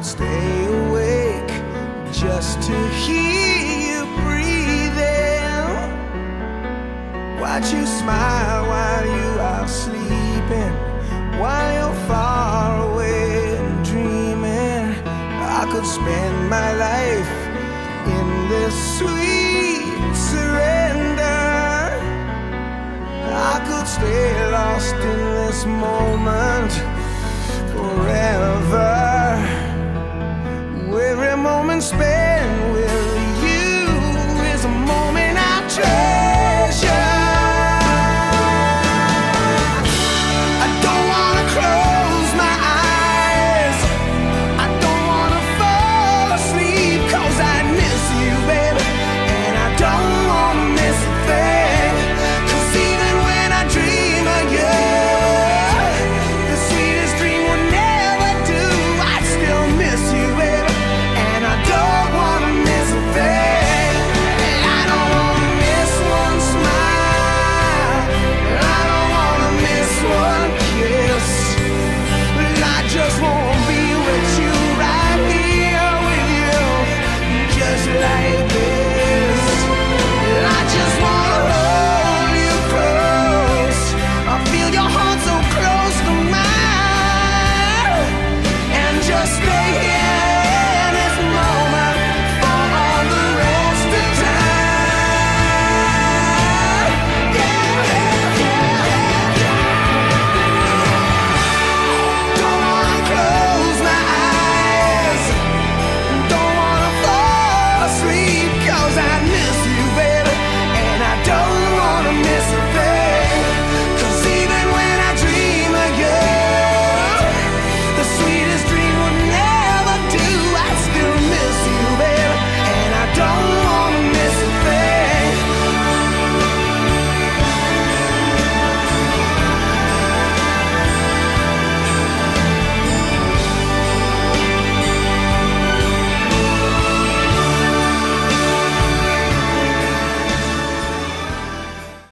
stay awake just to hear you breathing. Watch you smile while you are sleeping, while you're far away and dreaming. I could spend my life in this sweet surrender. I could stay lost in this moment forever.